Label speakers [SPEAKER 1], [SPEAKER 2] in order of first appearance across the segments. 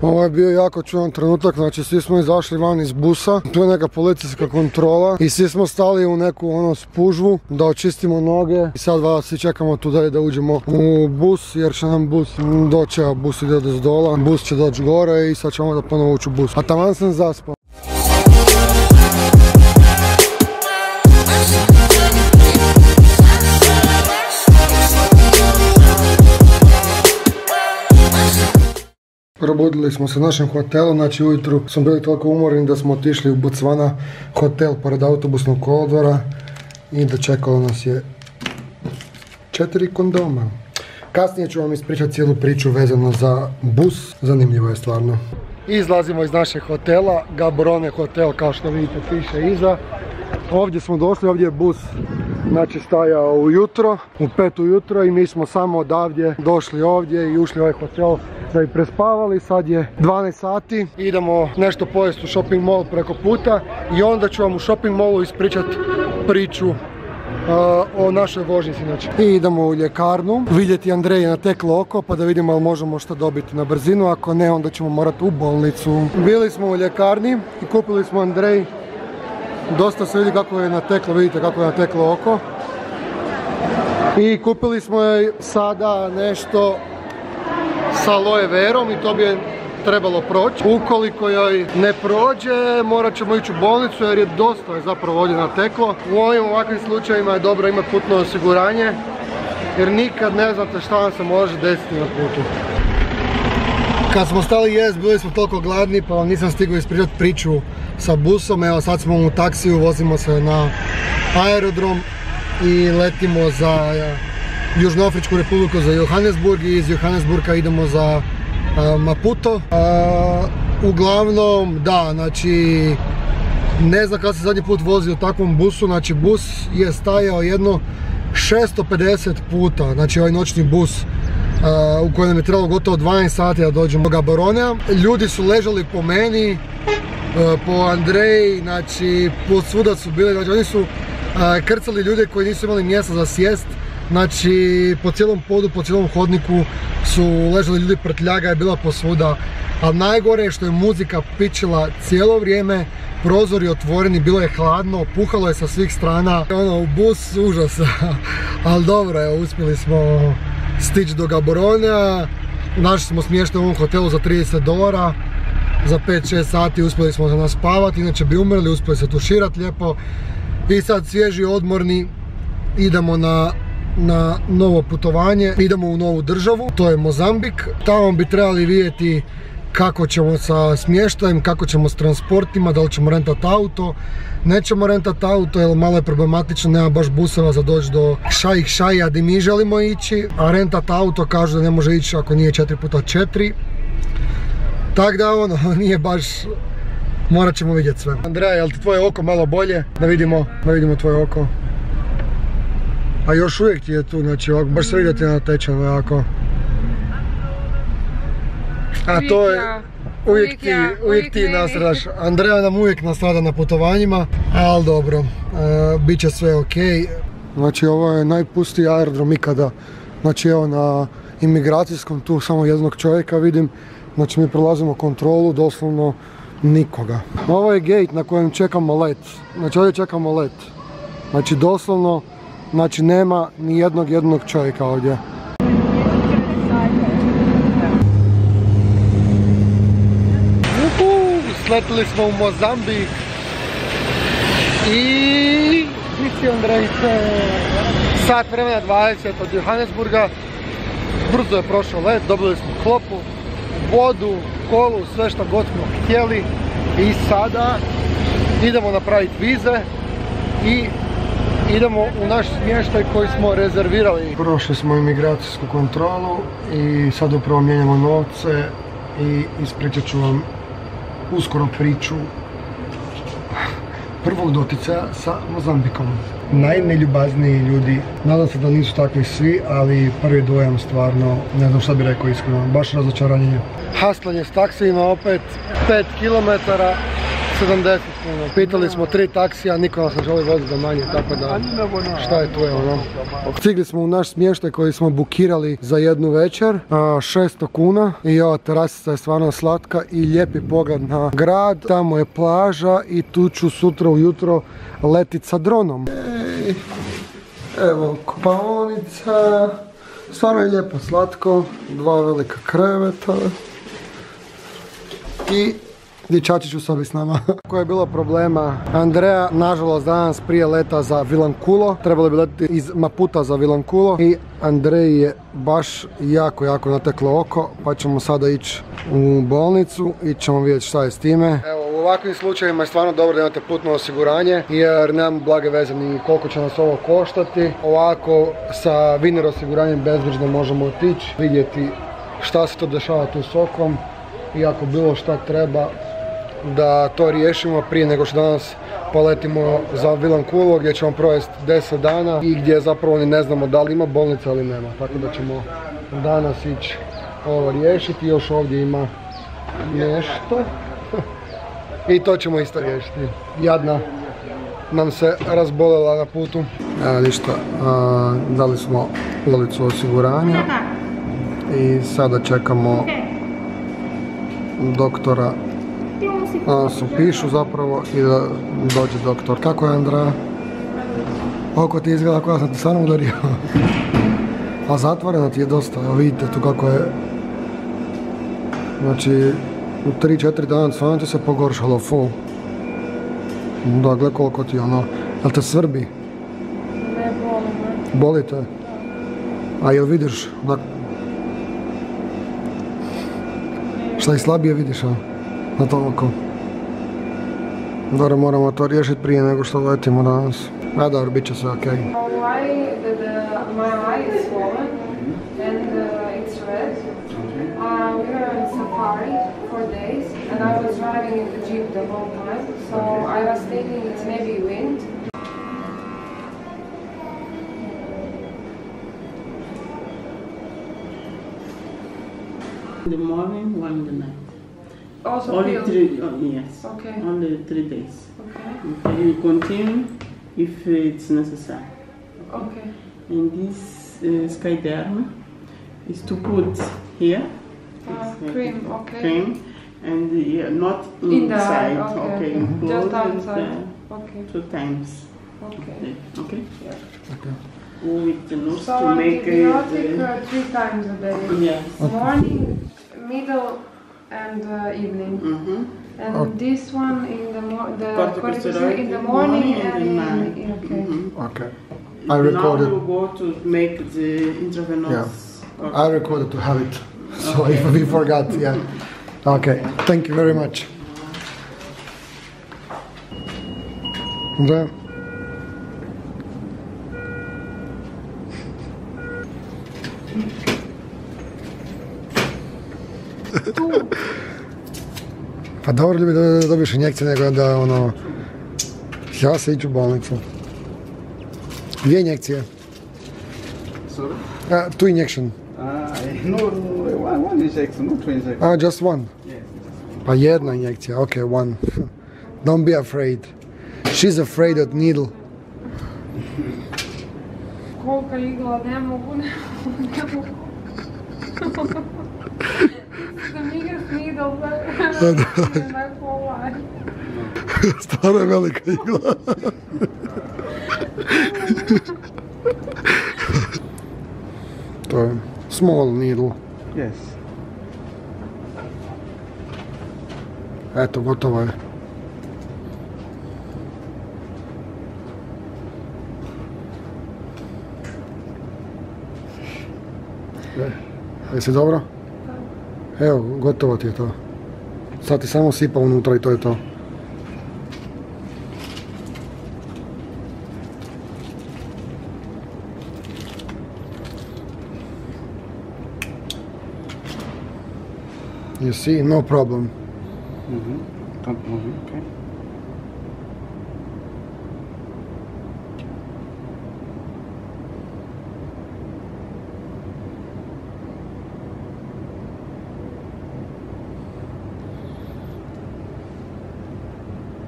[SPEAKER 1] Ovo je bio jako čudan trenutak, znači svi smo izašli van iz busa, tu je neka policijska kontrola i svi smo stali u neku spužvu da očistimo noge i sad vas svi čekamo tu da uđemo u bus jer će nam bus doći, a bus ide do zdola, bus će doći gore i sad ćemo da ponovo ući u bus, a taman sam zaspao. Probudili smo se u našem hotelu, znači ujutru smo bili toliko umorni da smo otišli u Botswana hotel pored autobusnog kolodvora i dočekalo nas je 4 kondoma. Kasnije ću vam ispričati cijelu priču vezano za bus, zanimljivo je stvarno. Izlazimo iz našeg hotela, Gaborone hotel kao što vidite piše iza. Ovdje smo došli, ovdje je bus znači stajao ujutro, u 5 ujutro i mi smo samo odavdje došli ovdje i ušli u ovaj hotel da bi prespavali. Sad je 12 sati, idemo nešto pojesti u shopping mall preko puta i onda ću vam u shopping mallu ispričati priču o našoj vožnjici. I idemo u ljekarnu, vidjeti Andreji na teklo oko pa da vidimo ali možemo što dobiti na brzinu, ako ne onda ćemo morati u bolnicu. Bili smo u ljekarni i kupili smo Andreji, dosta se vidi kako je nateklo, vidite kako je nateklo oko. I kupili smo joj sada nešto sa aloe verom i to bi je trebalo proći. Ukoliko joj ne prođe, morat ćemo ići u bolnicu jer je dosta zapravo ovdje nateklo. U ovim ovakvim slučajevima je dobro imati putno osiguranje jer nikad ne znate šta vam se može desiti na putu. Kad smo stali jest, bili smo toliko gladni pa vam nisam stigao ispričati priču sa busom. Evo sad smo u taksiju, vozimo se na aerodrom i letimo za Južnoafričku republiku, za Johannesburg i iz Johannesburga idemo za Maputo. Uglavnom, da, znači ne znam kada se zadnji put vozio u takvom busu, znači bus je stajao jedno 650 puta, znači ovaj noćni bus u kojem je trebalo gotovo 12 sati da dođemo do Gaboronea. Ljudi su ležali po meni, po Andreji, znači po svuda su bili, znači oni su krcali ljude koji nisu imali mjesta za sjest. Znači po cijelom podu, po cijelom hodniku su ležali ljudi, prtljaga je bila posvuda. Ali najgore je što je muzika pičila cijelo vrijeme, prozori otvoreni, bilo je hladno, puhalo je sa svih strana. U bus užasa, ali dobro, evo, uspjeli smo stići do Gaboronea. Našli smo smještaj u ovom hotelu za $30. Za 5-6 sati uspjeli smo se naspavati, inače bi umrli, uspjeli se tuširati lijepo. I sad svježi, odmorni, idemo na novo putovanje, idemo u novu državu, to je Mozambik. Tamo bi trebali vidjeti kako ćemo sa smještajem, kako ćemo s transportima, da li ćemo rentati auto. Nećemo rentati auto jer malo je problematično, nema baš buseva za doći do Šaija gdje mi želimo ići, a rentati auto kažu da ne može ići ako nije 4x4. Tako da ono, nije baš, morat ćemo vidjeti sve. Andreja, je li ti tvoje oko malo bolje? Da vidimo tvoje oko. A još uvijek ti je tu, znači ovako, baš se vidjeti na tečanu jako. A to je, uvijek ti nastradaš. Andreja nam uvijek nastrada na putovanjima, ali dobro, bit će sve ok. Znači ovo je najpustiji aerodrom ikada. Znači evo na imigracijskom tu samo jednog čovjeka vidim. Znači mi prolazimo kontrolu, doslovno nikoga. Ovo je gate na kojem čekamo let. Znači ovdje čekamo let. Znači doslovno, znači nema ni jednog čovjeka ovdje. Sletili smo u Mozambik i Bici Andrejice. Sat vremena 20 od Johannesburga. Brzo je prošao let, dobili smo klopu, vodu, kolu, sve što god smo htjeli. I sada idemo napraviti vize i idemo u naš smještaj koji smo rezervirali. Prošli smo imigracijsku kontrolu i sad upravo mijenjamo novce i ispričat ću vam uskoro priču prvog doticaja sa Mozambikom. Najneljubazniji ljudi, nadam se da nisu takvi svi, ali prvi dojam stvarno, ne znam šta bi rekao iskreno, baš razočaranje. Haslanje s taksijima opet, 5 km, 70 kuna. Pitali smo 3 taksija, niko nas ne želi voziti za manje, tako da šta je tu je ono. Stigli smo u naš smještaj koji smo bukirali za jednu večer, 600 kuna i ova terasica je stvarno slatka i lijepi pogled na grad. Tamo je plaža i tu ću sutra ujutro letit sa dronom. Evo kupaonica, stvarno je lijepo slatko, 2 velika kreveta i dječačić u sobi s nama. Koje je bilo problema, Andreja nažalost danas prije leta za Vilankulo, trebalo bi letiti iz Maputa za Vilankulo i Andreji je baš jako nateklo oko, pa ćemo sada ići u bolnicu i ćemo vidjeti šta je s time. Evo, u ovakvim slučajevima je stvarno dobro da imate putno osiguranje jer nemamo blage veze ni koliko će nas ovo koštati. Ovako sa Viner osiguranjem bezbrižno možemo otići, vidjeti šta se to dešava tu s okom i ako bilo šta treba da to riješimo prije nego što danas poletimo za Vilankulo gdje ćemo provesti 10 dana i gdje zapravo ni ne znamo da li ima bolnica ili nema. Tako da ćemo danas ići ovo riješiti. Još ovdje ima nešto i to ćemo isto riješiti. Jadna nam se razbolela na putu. Evo ništa, dali smo policu osiguranja i sada čekamo doktora. Su pišu zapravo i da dođe doktor. Kako je Andra? Oko ti izgleda koja sam ti stvarno udario. A zatvoreno ti je dosta, evo vidite tu kako je. Znači, u 3-4 dana stvarno ti se pogoršalo full. Da, gle koliko ti ono. Jel te svrbi?
[SPEAKER 2] Ne, boli me.
[SPEAKER 1] Boli te? A jel vidiš? Šta i slabije vidiš, a? Na tom oko. Dobro, moramo to riješiti prije nego što letimo danas. A dobro, bit će sve okej.
[SPEAKER 2] My eye is swollen and it's red. We were on safari for days and I was driving in the jeep the whole time. So I was thinking it's maybe wind.
[SPEAKER 3] In the morning, one in the night.
[SPEAKER 2] Also
[SPEAKER 3] Only
[SPEAKER 2] pills?
[SPEAKER 3] 3, yes.
[SPEAKER 2] Okay.
[SPEAKER 3] Only 3 days.
[SPEAKER 2] Okay.
[SPEAKER 3] Okay, you continue if it's necessary.
[SPEAKER 2] Okay.
[SPEAKER 3] And this Skyderm is to put here. It's
[SPEAKER 2] Cream, okay.
[SPEAKER 3] Cream, and not
[SPEAKER 2] In the
[SPEAKER 3] inside.
[SPEAKER 2] eye, okay.
[SPEAKER 3] You
[SPEAKER 2] Just
[SPEAKER 3] close it,
[SPEAKER 2] outside. Okay.
[SPEAKER 3] 2 times.
[SPEAKER 2] Okay.
[SPEAKER 3] Okay.
[SPEAKER 2] Yeah.
[SPEAKER 1] Okay.
[SPEAKER 3] With the nurse
[SPEAKER 2] So
[SPEAKER 3] to make
[SPEAKER 2] antibiotic
[SPEAKER 3] it.
[SPEAKER 2] 3 times a day.
[SPEAKER 3] Yes.
[SPEAKER 2] Morning, middle, and evening. And
[SPEAKER 3] Okay.
[SPEAKER 2] this one in the
[SPEAKER 3] Corticosteroid
[SPEAKER 2] corticosteroid in the morning and in
[SPEAKER 3] night.
[SPEAKER 2] okay.
[SPEAKER 1] Okay. I recorded.
[SPEAKER 3] Now you go to make the intravenous.
[SPEAKER 1] I recorded to have it. So if we forgot, yeah. Okay. Thank you very much. Da. Pa dobro li bi da dobiješ injekcije nego da ono... Ja se iću u bolnicu. 2 injekcije.
[SPEAKER 4] Sorry?
[SPEAKER 1] 2 injection.
[SPEAKER 4] No, one injection, not 2 injections.
[SPEAKER 1] Just one.
[SPEAKER 4] Yes.
[SPEAKER 1] Pa jedna injekcija, okay, one. Don't be afraid. She's afraid of needle.
[SPEAKER 2] Kolika igla, ne mogu. The biggest needle in my whole life.
[SPEAKER 1] Stvarno je velika igla. To je small needle.
[SPEAKER 4] Yes.
[SPEAKER 1] Eto, gotovo je. Jesi dobro? Evo, gotovo ti je to. Sad ti samo sipa unutra i to je to. You see, no problem.
[SPEAKER 4] Don't move it, okay?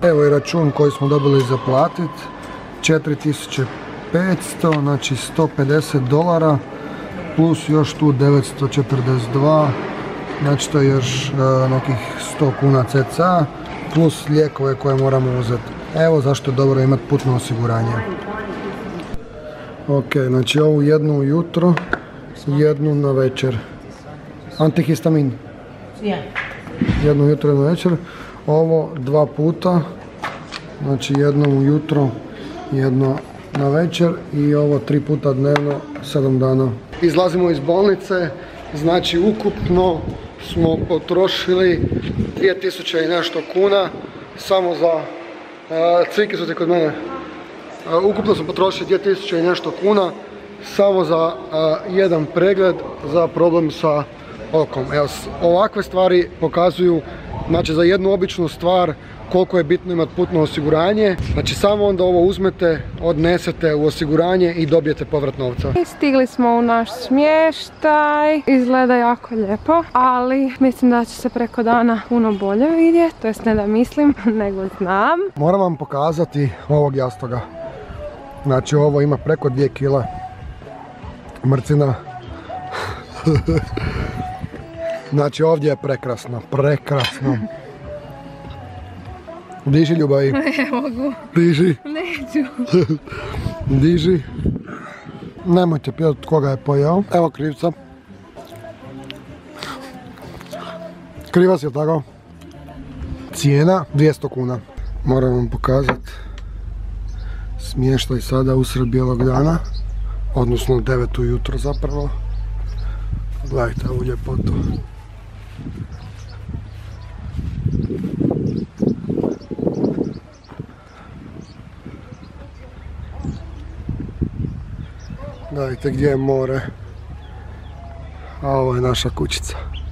[SPEAKER 1] Evo je račun koji smo dobili za platit. 4500, znači $150 plus još tu 942, znači to je još nekih 100 kuna cca plus lijekove koje moramo uzeti. Evo zašto je dobro imati putno osiguranje. Ok, znači ovu jednu ujutro, jednu na večer. Antihistamin. Jednu ujutro, jednu večer. Ovo 2 puta, znači jedno ujutro, jedno na večer i ovo 3 puta dnevno, 7 dana. Izlazimo iz bolnice, znači ukupno smo potrošili 2000 i nešto kuna samo za cvike su te kod mene. Ukupno smo potrošili 2000 i nešto kuna samo za jedan pregled za problem sa okom. Evo, ovakve stvari pokazuju, znači za jednu običnu stvar koliko je bitno imati putno osiguranje. Znači samo onda ovo uzmete, odnesete u osiguranje i dobijete povrat novca.
[SPEAKER 2] Stigli smo u naš smještaj, izgleda jako lijepo, ali mislim da će se preko dana puno bolje vidjeti, to jest ne da mislim, nego znam.
[SPEAKER 1] Moram vam pokazati ovog jastoga. Znači ovo ima preko 2 kg mrcina. Znači ovdje je prekrasno, prekrasno. Diži ljubavi.
[SPEAKER 2] Ne mogu.
[SPEAKER 1] Diži.
[SPEAKER 2] Neću.
[SPEAKER 1] Diži. Nemojte pitati koga je pojeo. Evo krivca. Krivac je tako. Cijena 200 kuna. Moram vam pokazati smještaj sada usred bijelog dana. Odnosno 9 ujutro zapravo. Gledajte ovu ljepotu. Gledajte gdje je more. A ovo je naša kućica.